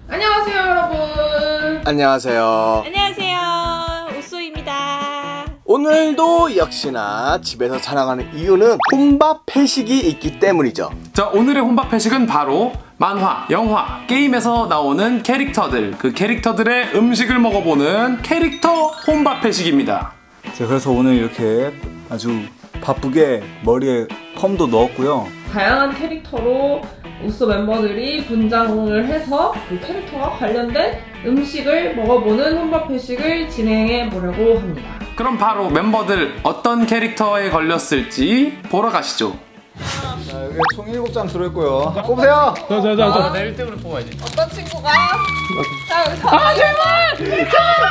안녕하세요 여러분. 안녕하세요. 안녕하세요. 우쏘입니다. 오늘도 역시나 집에서 자랑하는 이유는 혼밥 회식이 있기 때문이죠. 자, 오늘의 혼밥 회식은 바로 만화, 영화, 게임에서 나오는 캐릭터들, 그 캐릭터들의 음식을 먹어보는 캐릭터 혼밥 회식입니다. 자, 그래서 오늘 이렇게 아주 바쁘게 머리에 펌도 넣었고요. 다양한 캐릭터로 우쏘 멤버들이 분장을 해서 그 캐릭터와 관련된 음식을 먹어보는 혼밥 회식을 진행해 보려고 합니다. 그럼 바로 멤버들 어떤 캐릭터에 걸렸을지 보러 가시죠. 자, 여기 총 7장 들어있고요. 자, 뽑으세요! 자, 내 1등으로 뽑아야지. 어떤 친구가? 자, 여기서 제발!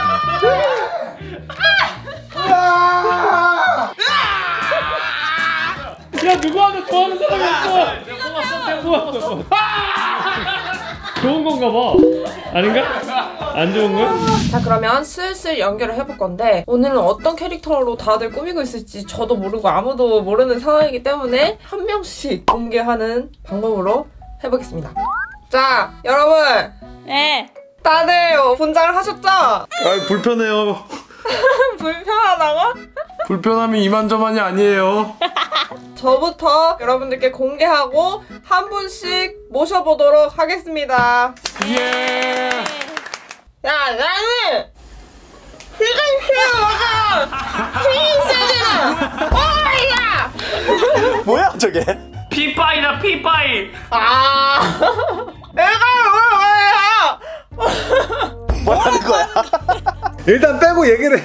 야, 누구한테 좋아하는 사람이 없어. 내가 뽑았어. 좋은 건가 봐. 아닌가? 안 좋은 거야? 자, 그러면 슬슬 연결을 해볼 건데 오늘은 어떤 캐릭터로 다들 꾸미고 있을지 저도 모르고 아무도 모르는 상황이기 때문에 한 명씩 공개하는 방법으로 해보겠습니다. 자, 여러분 네. 다들 분장을 하셨죠? 아, 불편해요. 불편하다고? 불편함이 이만저만이 아니에요. 저부터 여러분들께 공개하고 한 분씩 모셔보도록 하겠습니다. 예. 야, 나는 지금 먹어! 힘이 세잖아! 오이야! 뭐야 저게? 피파이다, 피파이. 아, 내가 뭐야? 뭐 하는 거야? 일단 빼고 얘기를 해.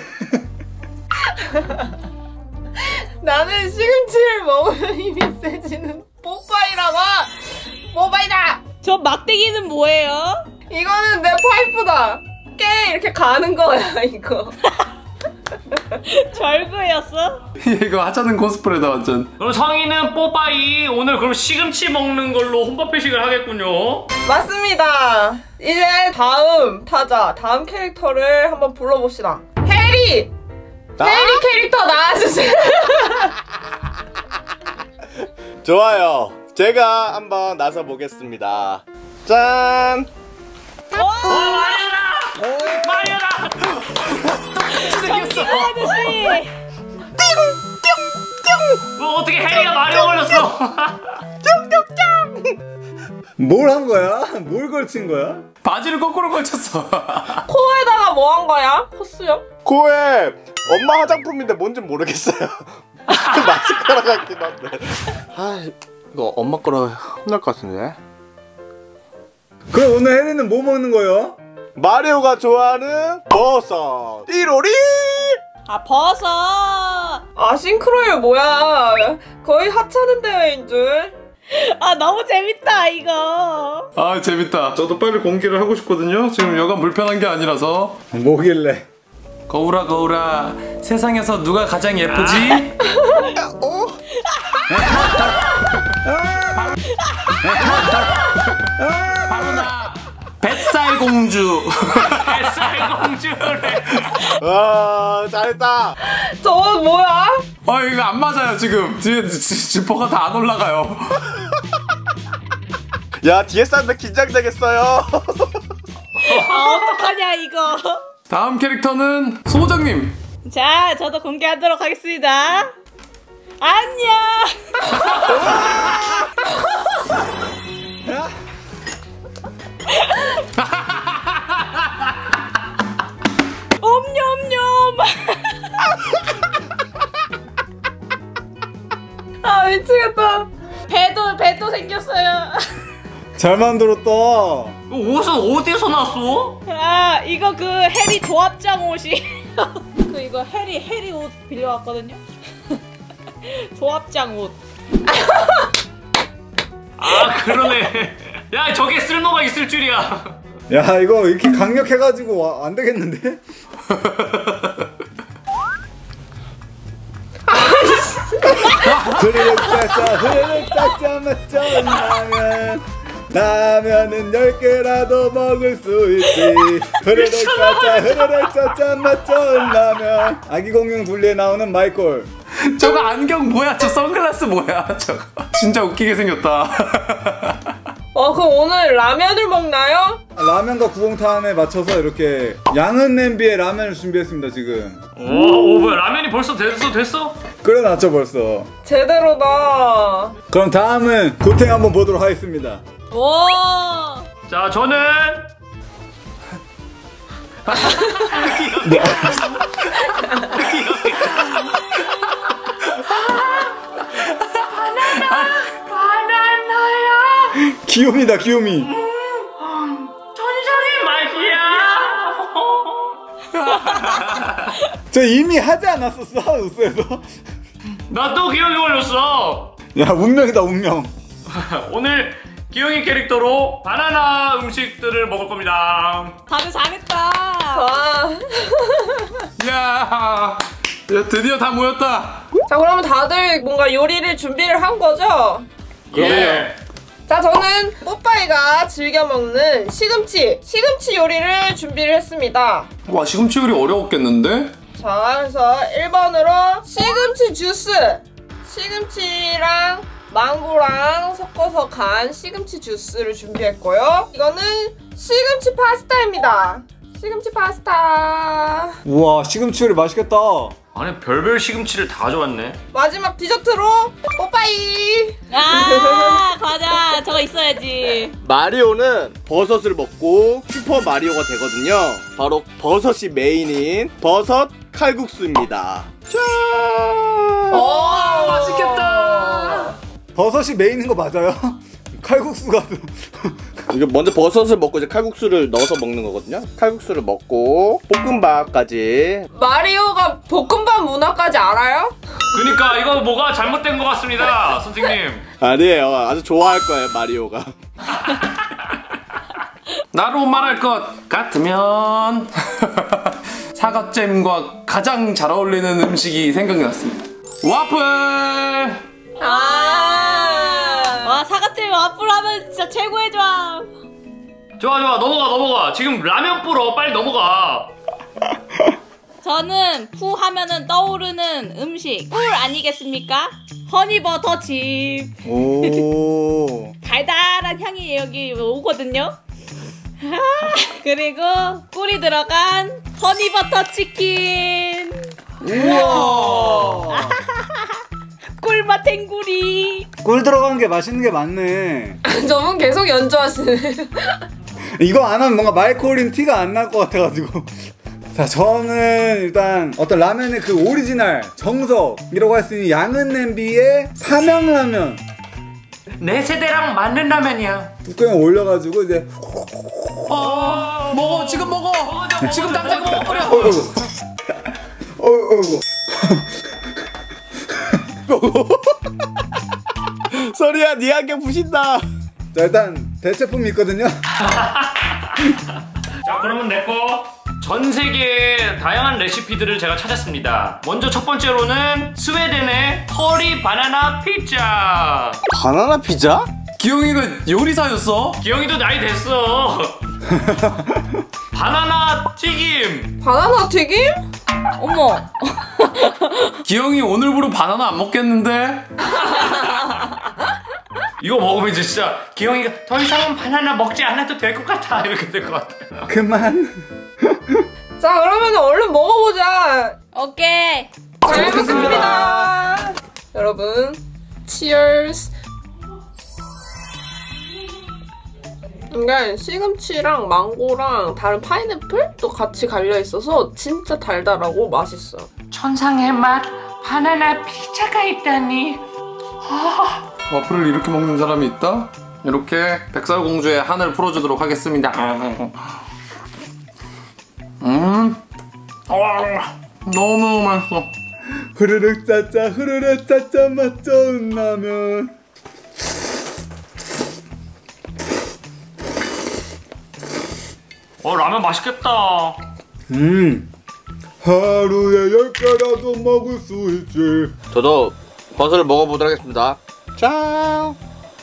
나는 시금치를 먹으면 힘이 세지는 뽀빠이라고! 뽀빠이다! 저 막대기는 뭐예요? 이거는 내 파이프다! 깨! 이렇게 가는 거야, 이거. 절구였어? 이거 하자는 코스프레다 완전. 그럼 성희는 뽀빠이. 오늘 그럼 시금치 먹는 걸로 혼밥 회식을 하겠군요. 맞습니다. 이제 다음 타자, 다음 캐릭터를 한번 불러봅시다. 해리! 해리 캐릭터 나와주세요. 좋아요. 제가 한번 나서 보겠습니다. 짠. 마리오다! 정신 아저씨! 뭐 어떻게 해리가 마리오 걸렸어? 뭘 한 거야? 뭘 걸친 거야? 바지를 거꾸로 걸쳤어. 코에다가 뭐 한 거야? 코수염? 코에 엄마 화장품인데 뭔지 모르겠어요. 마스카라 같긴 한데. 아, 이거 엄마 거라 혼날 것 같은데. 그럼 오늘 혜리는 뭐 먹는 거예요? 마리오가 좋아하는 버섯 1호리. 아, 버섯! 아, 싱크로율 뭐야? 거의 하찮은 대회인 줄. 아, 너무 재밌다, 이거. 아, 재밌다. 저도 빨리 공개를 하고 싶거든요. 지금 여간 불편한 게 아니라서. 뭐길래? 거울아, 거울아, 세상에서 누가 가장 예쁘지? 바로 나, 뱃살 공주. 뱃살 공주래. 와, 잘했다. 저건 뭐야? 아, 이거 안 맞아요 지금. 뒤에 지퍼가 다 안 올라가요. 야, 뒤에 사람들 긴장되겠어요. 아, 어떡하냐, 이거. 다음 캐릭터는 소정님. 자, 저도 공개하도록 하겠습니다. 안녕! 엄냠냠! 아, 미치겠다. 배도 생겼어요. 잘 만들었다. 옷은 어디서 났어? 아, 이거 그 해리 조합장 옷이. 그 이거 해리 옷 빌려왔거든요. 조합장 옷. 아, 그러네. 야, 저게 쓸모가 있을 줄이야. 야, 이거 이렇게 강력해가지고 안 되겠는데? 흐르륵 짜짜 흐르륵 짜짜 맛전 라면은 10개라도 먹을 수 있지. 흐르륵 짜짜 맛전 라면. 아기 공룡 분리에 나오는 마이콜. 저거 안경 뭐야? 저 선글라스 뭐야? 저거 진짜 웃기게 생겼다. 그럼 오늘 라면을 먹나요? 라면과 구공탄에 맞춰서 이렇게 양은 냄비에 라면을 준비했습니다 지금. 오 뭐야 라면이 벌써 됐어? 끓여놨죠 벌써. 제대로다. 그럼 다음은 고탱 한번 보도록 하겠습니다. 오. 자 저는 귀요미다 귀요미. 천상의 맛이야. 저 이미 하지 않았었어 우스에서? 나 또 기억이 걸렸어. 야 운명이다 운명. 오늘 기영이 캐릭터로 바나나 음식들을 먹을 겁니다. 다들 잘했다. 와. 야, 드디어 다 모였다. 자, 그러면 다들 뭔가 요리를 준비를 한 거죠? 예. 자, 저는 뽀빠이가 즐겨 먹는 시금치 요리를 준비를 했습니다. 와, 시금치 요리 어려웠겠는데? 자, 그래서 1번으로 시금치 주스. 시금치랑 망고랑 섞어서 간 시금치 주스를 준비했고요. 이거는 시금치 파스타입니다. 시금치 파스타. 우와 시금치 요리 맛있겠다. 안에 별별 시금치를 다 좋았네. 마지막 디저트로 뽀빠이. 아 과자 저거 있어야지. 마리오는 버섯을 먹고 슈퍼 마리오가 되거든요. 바로 버섯이 메인인 버섯 칼국수입니다. 짠! 오, 맛있겠다. 버섯이 메인인 거 맞아요? 칼국수가 이거 먼저 버섯을 먹고 이제 칼국수를 넣어서 먹는 거거든요. 칼국수를 먹고 볶음밥까지. 마리오가 볶음밥 문화까지 알아요? 그니까 이거 뭐가 잘못된 것 같습니다, 선생님. 아니에요. 아주 좋아할 거예요 마리오가. 나로 말할 것 같으면 사과잼과 가장 잘 어울리는 음식이 생각이 났습니다. 와플! 와 사과잼 와플 하면 진짜 최고의 조합. 좋아 넘어가. 지금 라면 불어. 빨리 넘어가. 저는 푸 하면은 떠오르는 음식 꿀 아니겠습니까? 허니버터칩. 오. 달달한 향이 여기 오거든요. 그리고 꿀이 들어간 허니버터 치킨. 우와. 꿀맛 탱구리. 꿀 들어간 게 맛있는 게 많네. 저분 계속 연주하시네. 이거 안 하면 뭔가 마이콜린 티가 안 날 것 같아가지고. 자 저는 일단 어떤 라면의 그 오리지널 정석이라고 할 수 있는 양은 냄비에 삼양라면 내 세대랑 맞는 라면이야. 뚜껑에 올려가지고 이제 먹어, 지금 먹어. 지금 당장 먹어버려. 소리야 네 안경 부신다. 자 일단 대체품이 있거든요. 자 그러면 내거 전 세계의 다양한 레시피들을 제가 찾았습니다. 먼저 첫 번째로는 스웨덴의 커리 바나나 피자. 바나나 피자? 기영이가 요리사였어? 기영이도 나이 됐어. 바나나 튀김. 바나나 튀김? 어머. 기영이 오늘부로 바나나 안 먹겠는데? 이거 먹으면 이제 진짜 기영이가 더 이상은 바나나 먹지 않아도 될 것 같아 이렇게 될 것 같아. 그만. 자, 그러면 얼른 먹어보자. 오케이. 잘 먹겠습니다. 여러분, 치얼스. 이게 시금치랑 망고랑 다른 파인애플도 같이 갈려있어서 진짜 달달하고 맛있어요. 천상의 맛 바나나 피자가 있다니. 와플을 이렇게 먹는 사람이 있다? 이렇게 백설공주의 한을 풀어주도록 하겠습니다. 너무 맛있어. 흐르륵 짜짜 흐르륵 짜짜 맛 좋은 라면. 라면 맛있겠다. 하루에 10개라도 먹을 수 있지. 저도 버섯을 먹어보도록 하겠습니다. 짠.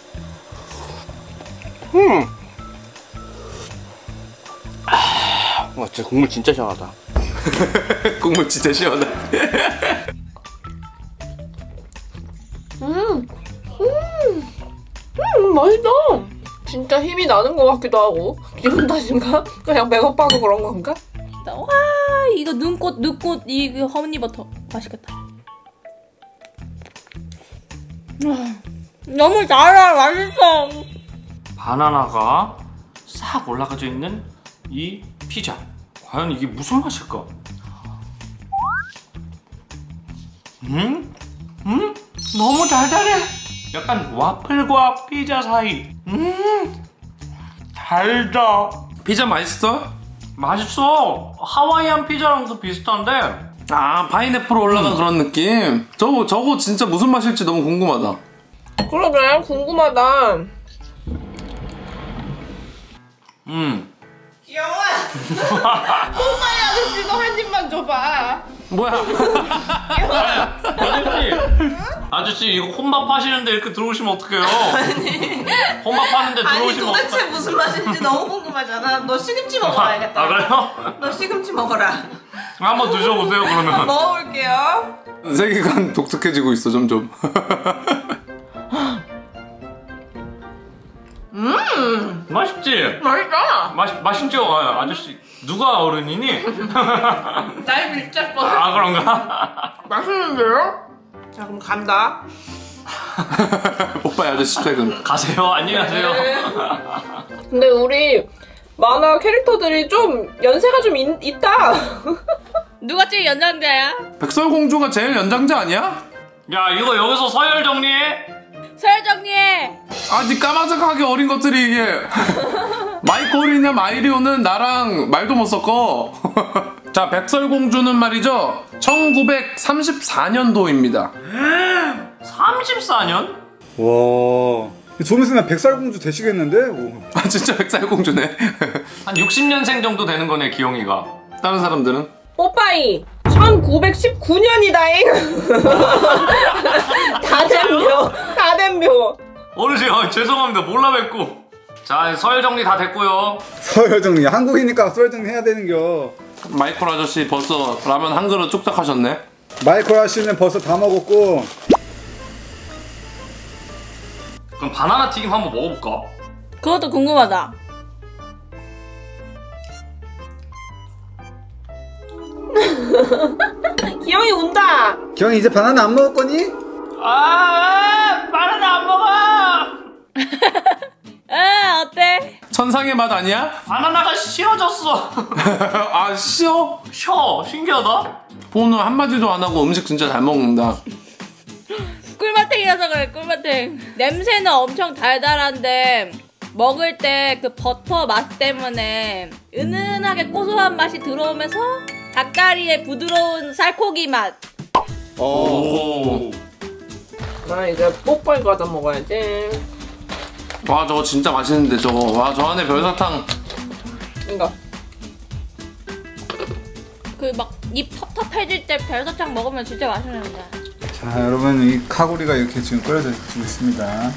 와 진짜 국물 진짜 시원하다. 국물 진짜 시원해. 맛있다. 진짜 힘이 나는 것 같기도 하고. 기분 탓인가? 그냥 배고파서 그런 건가? 와 이거 눈꽃 이거 허니버터 맛있겠다. 너무 달아 맛있어. 바나나가 싹 올라가져 있는 이 피자. 과연 이게 무슨 맛일까? 너무 달달해. 약간 와플과 피자 사이. 달다. 피자 맛있어? 맛있어. 하와이안 피자랑도 비슷한데. 아, 파인애플 올라간 그런 느낌? 저거 진짜 무슨 맛일지 너무 궁금하다. 그러게 궁금하다. 귀여워. 뽀빠이 아저씨도 한 입만 줘봐. 뭐야? 아저씨 이거 혼밥 하시는데 이렇게 들어오시면 어떡해요? 혼밥 하는데 들어오시면 아니 도대체 무슨 맛인지 너무 궁금하잖아. 너 시금치 먹어야겠다. 아 그래요? 너 시금치 먹어라. 한번 드셔보세요 그러면. 먹어볼게요. 세계관 독특해지고 있어 점점. 맛있지? 맛있다. 맛있죠? 아, 아저씨 누가 어른이니? 날 밀착 거. 아 그런가? 맛있는데요? 자 그럼 간다. 오빠의 아저씨 퇴근. 가세요. 안녕히 가세요. 근데 우리 만화 캐릭터들이 좀 연세가 좀 있다. 누가 제일 연장자야? 백설공주가 제일 연장자 아니야? 야 이거 여기서 서열 정리해. 서열 정리해. 아니 까마득하게 어린 것들이 이게. 마이콜이냐 마이리오는 나랑 말도 못 섞어. 자, 백설공주는 말이죠 1934년도입니다 34년? 와. 좀 있으면 백설공주 되시겠는데? 오. 아 진짜 백설공주네. 한 60년생 정도 되는 거네 기영이가. 다른 사람들은? 뽀빠이 1919년이다잉. 다 됨묘. 어르신 죄송합니다 몰라 뵙고. 자 서열 정리 다 됐고요. 서열 정리. 한국이니까 서열 정리 해야 되는겨. 마이콜 아저씨 벌써 라면 한 그릇 뚝딱 하셨네. 마이콜 아씨는 벌써 다 먹었고. 그럼 바나나 튀김 한번 먹어볼까? 그것도 궁금하다. 기영이 운다. 기영이 이제 바나나 안 먹을 거니? 바나나 안 먹어. 어때? 천상의 맛 아니야? 바나나가 싫어졌어. 아 쉬어? 신기하다. 오늘 한마디도 안 하고 음식 진짜 잘 먹는다. 꿀맛탱이라서 그래 꿀맛탱. 냄새는 엄청 달달한데 먹을 때 그 버터 맛 때문에 은은하게 고소한 맛이 들어오면서 닭다리의 부드러운 살코기 맛. 오. 나 이제 뽀빠이 과자 먹어야지. 와 저거 진짜 맛있는데 저거. 와 저 안에 별사탕. 이거. 그 막 입 텁텁해질 때 별사탕 먹으면 진짜 맛있는데. 자 여러분 이 카구리가 이렇게 지금 끓여지고 있습니다.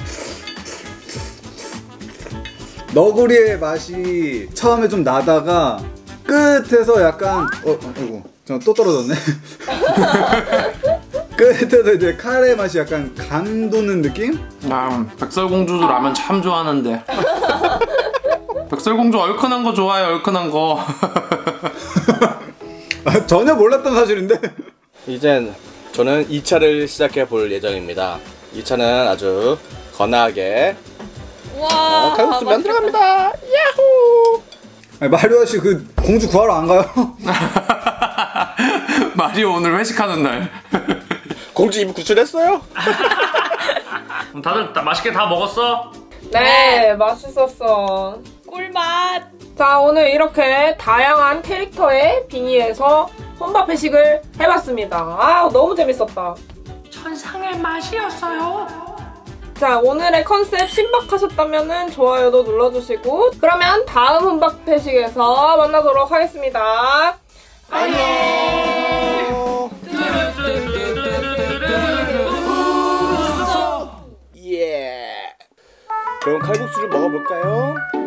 너구리의 맛이 처음에 좀 나다가 끝에서 약간 아이고 저 또 떨어졌네. 끝에서 이제 카레 맛이 약간 간 도는 느낌? 나 백설공주도 라면 참 좋아하는데. 백설공주 얼큰한 거 좋아해 얼큰한 거. 전혀 몰랐던 사실인데. 이젠 저는 2차를 시작해 볼 예정입니다. 2차는 아주 건하게 와. 칼국수 만들어갑니다. 야호! 아니, 마리오 씨 그 공주 구하러 안 가요? 마리오 오늘 회식하는 날. 공주 입 구출했어요? 그럼 다들 맛있게 다 먹었어? 네, 맛있었어. 꿀맛. 자, 오늘 이렇게 다양한 캐릭터의 빙의해서 혼밥 회식을 해봤습니다. 아, 너무 재밌었다. 천상의 맛이었어요. 자, 오늘의 컨셉 신박하셨다면 좋아요도 눌러주시고 그러면 다음 혼밥 회식에서 만나도록 하겠습니다. 안녕. 예. 그럼 칼국수를 먹어볼까요?